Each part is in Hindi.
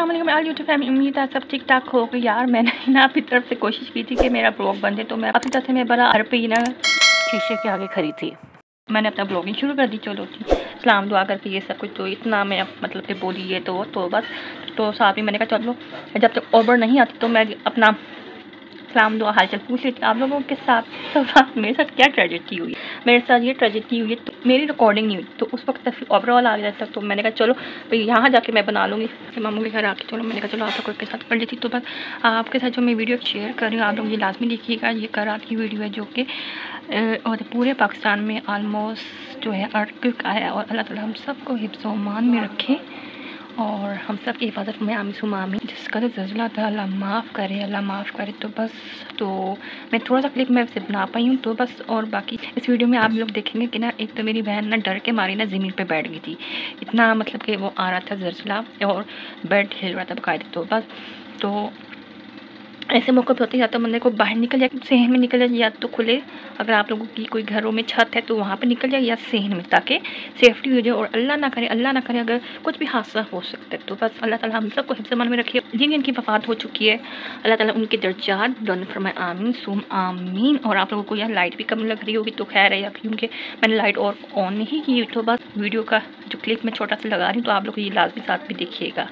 अस्सलाम वालेकुम ऑल यूट्यूब फैमिली, उम्मीद है सब ठीक ठाक होगा। यार मैंने ना अपनी तरफ से कोशिश की थी कि मेरा ब्लॉग बन जाए, तो मैं अपनी तरफ से मैं बड़ा हर पे ही ना शीशे के आगे खड़ी थी। मैंने अपना ब्लॉगिंग शुरू कर दी। चलो थी सलाम दुआ करके ये सब कुछ, तो इतना मैं मतलब कि बोली ये तो बस। तो साथ ही मैंने कहा चलो जब तक ओवर नहीं आती तो मैं अपना सलाम दुआ हालचाल पूछ लेती आप लोगों के साथ। तो मेरे साथ क्या ट्रेजेडी हुई, मेरे साथ ये ट्रेजेडी हुई, तो मेरी रिकॉर्डिंग नहीं हुई, तो उस वक्त तक ओवरऑल आ गया था। तो मैंने कहा चलो भाई यहाँ जाके मैं बना लूँगी मामू के घर आके। चलो मैंने कहा चलो आप लोगों के साथ कर लेती। तो बस आपके साथ जो मैं वीडियो शेयर कर रही हूँ आप लोग ये लाजमी देखिएगा। ये करात की वीडियो है जो कि और पूरे पाकिस्तान में आलमोस्ट जो है अर्थक्वेक आया है, और अल्लाह ताला हम सबको हिफ्ज़ व अमान में रखे और हम सब की हिफाजत में आमी सुमामी। जिसका तो ज़ल्ज़ला था अल्लाह माफ़ करे, अल्लाह माफ़ करे। तो बस तो मैं थोड़ा सा क्लिप मैं से बना पाई हूँ, तो बस। और बाकी इस वीडियो में आप लोग देखेंगे कि ना एक तो मेरी बहन ना डर के मारी ना ज़मीन पे बैठ गई थी, इतना मतलब कि वो आ रहा था ज़ल्ज़ला और बेड हिल रहा था बाकायदा। तो बस तो ऐसे मौके पे होते या तो बंदे को बाहर निकल जाए, सहन में निकल जाए, या तो खुले अगर आप लोगों की कोई घरों में छत है तो वहाँ पे निकल जाए, या सहन में, ताकि सेफ्टी हो जाए। और अल्लाह ना करे अगर कुछ भी हादसा हो सकता है। तो बस अल्लाह ताला हम सबको हिफ्ज़ अमान में रखे। जिनकी वफ़ात हो चुकी है अल्लाह ताला उनके दर्जात बुलंद फरमाए, आमीन सुम आमीन। और आप लोगों को यहाँ लाइट भी कम लग रही होगी तो खैर है, या क्योंकि मैंने लाइट और ऑन नहीं की। तो बस वीडियो का जो क्लिप मैं छोटा सा लगा रही हूँ तो आप लोग ये लाजमी साथ भी देखिएगा।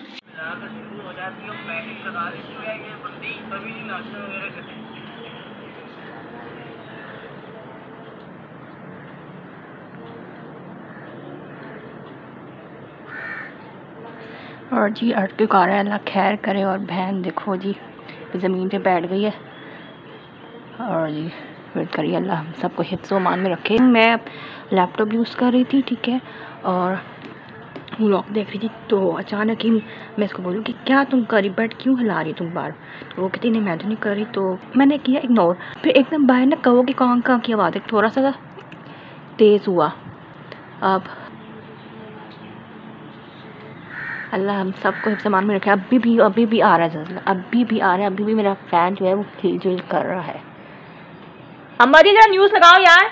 और जी अर्थक्वेक आ रहा है, अल्लाह खैर करे। और बहन देखो जी ज़मीन पे बैठ गई है, और जी वेट करिए, अल्लाह हम सबको हिफ्ज़ व अमान में रखे। मैं लैपटॉप यूज़ कर रही थी, ठीक है, और व्लॉग देख रही थी, तो अचानक ही मैं इसको बोलूँ कि क्या तुम करी, बेड क्यों हिला रही तुम बार। तो वो कहती नहीं मैं तो नहीं कर रही। तो मैंने किया इग्नोर। फिर एकदम बाहर ना कहो कि कां की आवाज़ थोड़ा सा तेज़ हुआ। अब अल्लाह हम सबको हिफ्ज़ अमान में रखे। अभी भी आ रहा है ज़ल्ज़ला, अभी भी आ रहा है, अभी भी मेरा फ़ैन जो है वो हिलजुल कर रहा है। अम्मा जी जरा न्यूज़ लगाओ यार।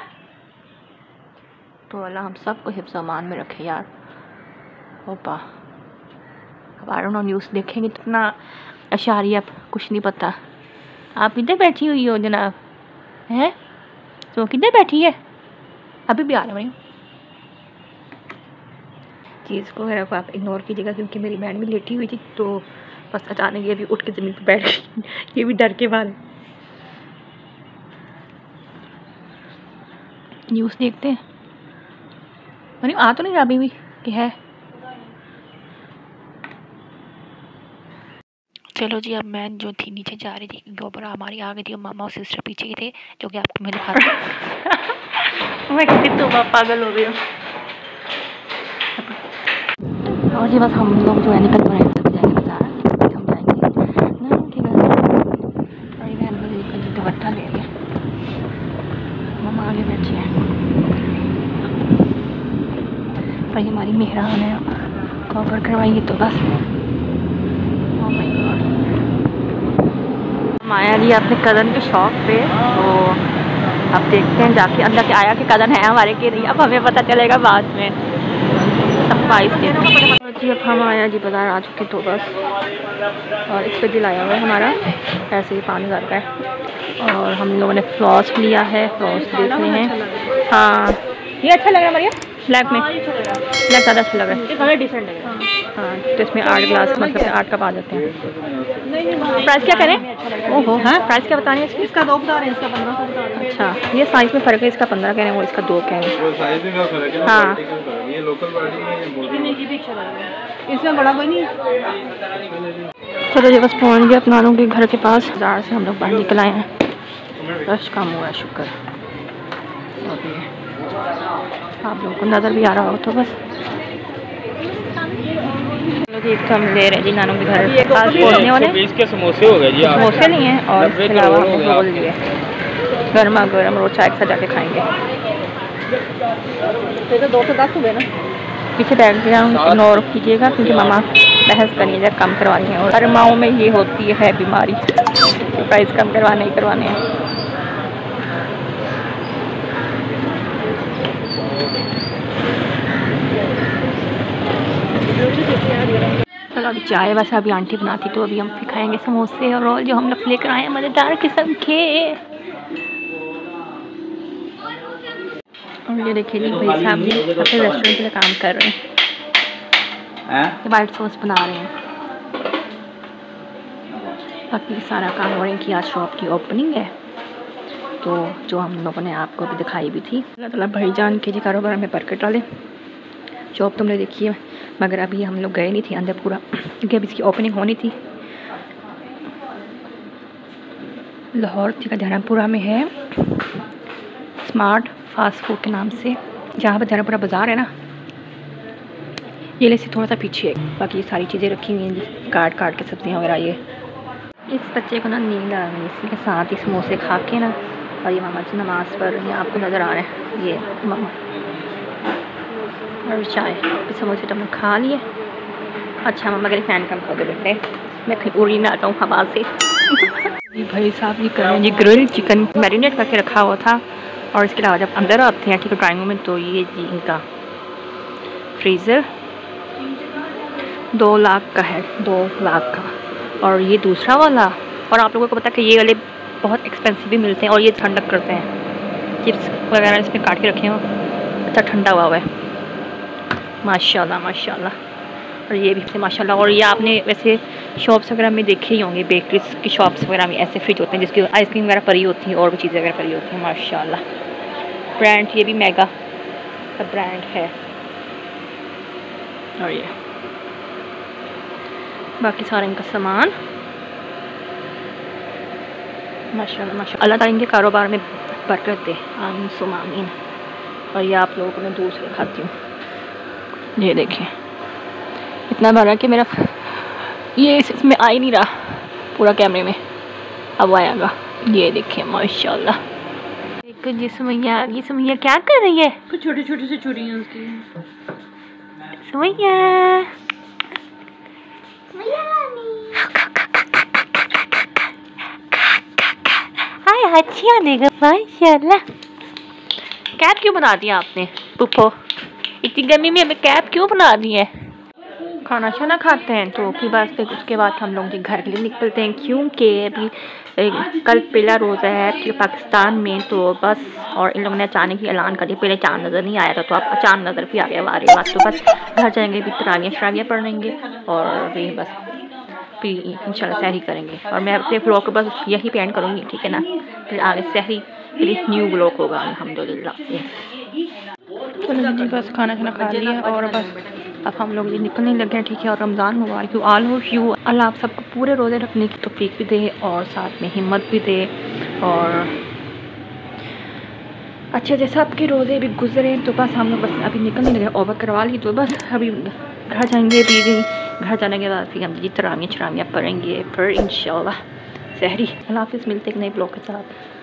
तो अल्लाह हम सबको हिफ्ज़ अमान में रखे यार। ओपा अब आई डोंट नो, न्यूज़ देखेंगे तो इतना अशारी अब कुछ नहीं पता। आप किधर बैठी हुई हो जनाब, हैं तो किधर बैठी है, अभी भी आ रहा है। चीज़ को मेरे को आप इग्नोर कीजिएगा, क्योंकि मेरी बहन भी लेटी हुई थी, तो बस अचानक ये भी उठ के ज़मीन पर बैठ गई। ये भी डर के बाद न्यूज़ देखते हैं। अरे आ तो नहीं रहा अभी भी कि है। चलो जी अब मैं जो थी नीचे जा रही थी, दोबारा हमारी आ गई थी और मामा और सिस्टर पीछे ही थे, जो कि आपको मैं दिखा रही मैं कहती तो पागल हो गई हूँ। और जी बस हम लोग जो है निकल पड़े हैं, तभी जाएंगे बाजार, हम जाएंगे ना उनके घर। और ये बहन मुझे दुपट्टा ले रही है, मम्मा आगे बैठी है, और ये हमारी मेहरान है, कवर करवाएंगे। तो बस ओह माय गॉड, हम आया जी अपने कज़न के शॉप पे। तो अब देखते हैं जाके अंदर के आया कि कज़न है हमारे के नहीं, अब हमें पता चलेगा बाद में। सरप्राइज के जी अब हम आया जी बाज़ार आ चुके। तो बस और इस पर दिल आया हुआ है हमारा, ऐसे ही 5000 का है। और हम लोगों ने फ्लॉस लिया है, फ्लॉस देख रहे हैं। हाँ ये अच्छा लग रहा है मरिया, ब्लैक में ब्लैक ज़्यादा अच्छा लग रहा है, कलर डिसेंट है। हाँ तो इसमें 8 ग्लास मतलब 8 कप आ जाते हैं। प्राइस क्या करें, ओहो हाँ प्राइस क्या बता रहे हैं इसका 2 बता रहे हैं, इसका 1500 बता रहे हैं। अच्छा ये साइज़ में फ़र्क है, इसका 15 कह रहे हैं, वो इसका 2 कह रहे हैं। हाँ ये लोकल इसमें बड़ा कोई नहीं। चलो जी बस पहुँच गए अपना लोगों के घर के पास। बाजार से हम लोग बाहर निकल आए हैं, रश कम हुआ है शुक्र। आप लोगों को नज़र भी आ रहा हो तो बस जी तो हम ले रहे हैं जी नानू के घर पास पहुँचने वाले। 20 के समोसे हो गए जी, समोसे नहीं हैं, और इसके अलावा हमने रोल लिए, गर्मा गर्म रोज चाय के साथ जाके खाएंगे। तो 2 से 10 हुए ना, पीछे बैकग्राउंड इग्नोर कीजिएगा क्योंकि मामा बहस करनी है, कम करवानी है। और हर माओ में ये होती है बीमारी, प्राइस कम करवाने ही करवाने हैं। चलो अभी चाय वैसे अभी आंटी बनाती तो अभी हम खाएंगे समोसे और रोल जो हम लोग लेकर आए हैं मज़ेदार किस्म के। और ये देखिए जी भाई साहब भी अपने रेस्टोरेंट के लिए काम कर रहे हैं, वाइट सॉस बना रहे हैं। बाकी सारा काम हो रहा है कि आज शॉप की ओपनिंग है, तो जो हम लोगों ने आपको भी दिखाई भी थी। अल्लाह ताला भाईजान के जी कारोबार में बरकत डाले। शॉप तुमने देखी है मगर अभी हम लोग गए नहीं थे अंदर पूरा, क्योंकि अभी इसकी ओपनिंग होनी थी। लाहौर का धर्मपुरा में है स्मार्ट फास्ट फूड के नाम से, जहाँ पर धर्मपुरा बाज़ार है ना, ये से थोड़ा सा पीछे है। बाकी ये सारी चीज़ें रखी हुई हैं जी, काट के सब्जियाँ वगैरह। ये इस बच्चे को ना नींद आ रही है, इसी के साथ ही समोसे खा के ना, और ये मामा जी नमाज़ पढ़ रही हैं, आपको नज़र आ रहे हैं ये मामा। और चाय समोसे तो हमने खा लिए। अच्छा मामा मेरे फ़ैन कम कर देते हैं, मैं कहीं उड़ी में आता हूँ हवा से। जी भाई साहब ये कर रहे हैं जी ग्रिल चिकन मैरिनेट करके रखा हुआ था। और इसके अलावा जब अंदर आते हैं ठीक है ड्राइंग रूम में, तो ये जी इनका फ्रीज़र 2 लाख का है, 2 लाख का। और ये दूसरा वाला, और आप लोगों को पता है कि ये वाले बहुत एक्सपेंसिव भी मिलते हैं और ये ठंडक करते हैं। चिप्स वगैरह इसमें काट के रखे हो, अच्छा ठंडा हुआ है माशाल्लाह माशाल्लाह। और ये भी माशाल्लाह। और ये आपने वैसे शॉप्स वगैरह में देखे ही होंगे, बेकरीज की शॉप्स वगैरह में ऐसे फ्रिज होते हैं जिसकी आइसक्रीम वगैरह परी होती है और भी चीज़ें वगैरह परी होती हैं माशाल्लाह। ब्रांड ये भी मेगा का ब्रांड है। और ये बाकी सारे इनका सामान माशाल्लाह माशाल्लाह। अल्लाह ताला इनके कारोबार में बरकत दे, आमीन सुम आमीन। और ये आप लोगों को मैं दूर से दिखाती हूँ, ये देखें इतना भरा कि मेरा ये इसमें आ ही नहीं रहा पूरा कैमरे में, अब आएगा। ये देखें माशाल्लाह। एक जी सुमैया, ये सुमैया क्या कर रही है? कुछ छोटे छोटे से चूड़ी हैं उसकी। सुमैया हाय अच्छी आनेगा माशाल्लाह। कैप क्यों बना दिया आपने पुप्पो? इतनी गर्मी में हमें कैप क्यों बना दी है? खाना शाना खाते हैं तो फिर बस फिर उसके बाद हम लोग घर के लिए निकलते हैं, क्योंकि अभी कल पहला रोज़ा है कि पाकिस्तान में, तो बस। और इन लोगों ने अचानक ही ऐलान कर दिया, पहले चांद नज़र नहीं आया था तो अब अचानक नज़र भी आ गया वारे बात। तो बस घर जाएंगे, भी तरावियाँ शरावियाँ पढ़ लेंगे और भी बस फिर इंशाल्लाह सहरी करेंगे। और मैं अपने व्लॉग को बस यही पेंट करूँगी, ठीक है ना। फिर आगे सहरी फिर new व्लॉग होगा अल्हम्दुलिल्लाह से। चलो जी बस खाना खाना खा लिया और बस अब हम लोग ये निकलने लगे हैं, ठीक है। और रमज़ान मुबारक हो ऑल ऑफ यू। अल्लाह आप सबको पूरे रोज़े रखने की तौफीक भी दे और साथ में हिम्मत भी दे, और अच्छे जैसे आपके रोज़े भी गुजरे। तो बस हम लोग बस अभी निकलने लगे, ओवर करवा ली तो बस अभी घर जाएंगे। भी घर जाने के बाद फिर हम जी तरावियाँ शरावियाँ पढ़ेंगे, फिर इंशाल्लाह सहरी। अल्लाह हाफ़िज़, मिलते एक नए ब्लॉग के साथ।